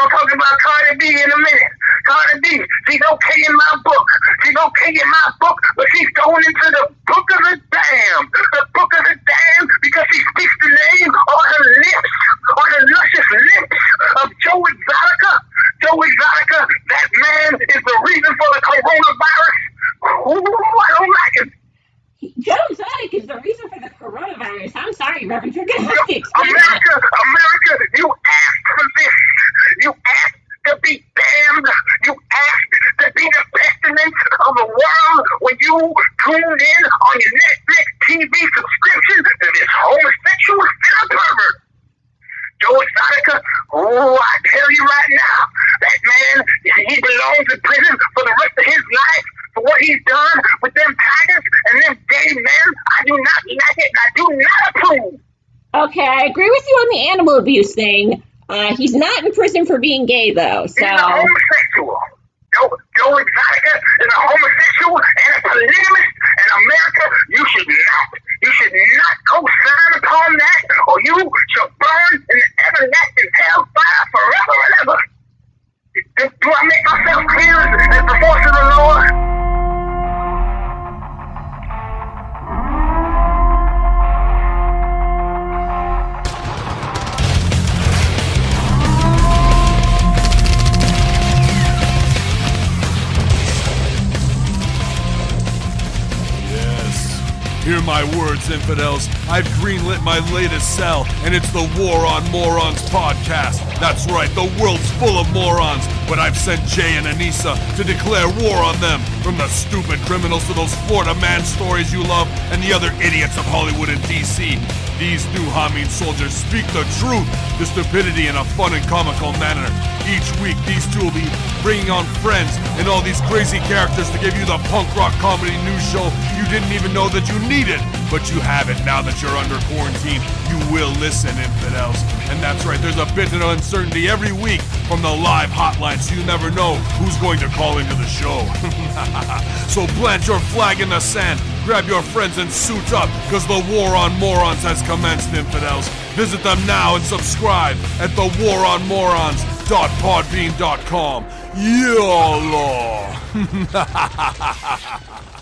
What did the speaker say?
gonna talk about Cardi B in a minute. Cardi B, she's okay in my book. She's okay in my book, but she's going into the book of the damned. The book of the damned because she speaks the name on her lips, on the luscious lips of Joe Exotica. Joe Exotica, that man is the reason for the coronavirus. Ooh, I don't like him. Joe Exotic is the reason for the coronavirus. I'm sorry, Reverend. You're going to have to explain America, you asked for this. You asked to be damned. You asked to be the pestilence of the world when you tuned in on your Netflix TV subscription to this homosexual sinner pervert. Joe Exotica, oh, I tell you right now, that man, he belongs in prison for the rest of his life for what he's done with them tigers and them gay men. I do not like it, and I do not approve. Okay, I agree with you on the animal abuse thing. He's not in prison for being gay, though, so... He's a homosexual. Joe Exotica is a homosexual and a polygamist, and America, you should not co-sign upon that, or you shall burn in the everlasting hellfire forever and ever. Do I make myself clear as the voice of the Lord? Hear my words, infidels. I've greenlit my latest cell, and it's the War on Morons podcast. That's right, the world's full of morons, but I've sent Jay and Anissa to declare war on them, from the stupid criminals to those Florida man stories you love, and the other idiots of Hollywood and DC. These new Hameen soldiers speak the truth, the stupidity in a fun and comical manner. Each week, these two will be bringing on friends and all these crazy characters to give you the punk rock comedy news show you didn't even know that you needed. But you have it now that you're under quarantine. You will listen, infidels. And that's right, there's a bit of uncertainty every week from the live hotline, so you never know who's going to call into the show. So plant your flag in the sand, grab your friends and suit up, because the War on Morons has commenced, infidels. Visit them now and subscribe at thewaronmorons.podbean.com. YOLO!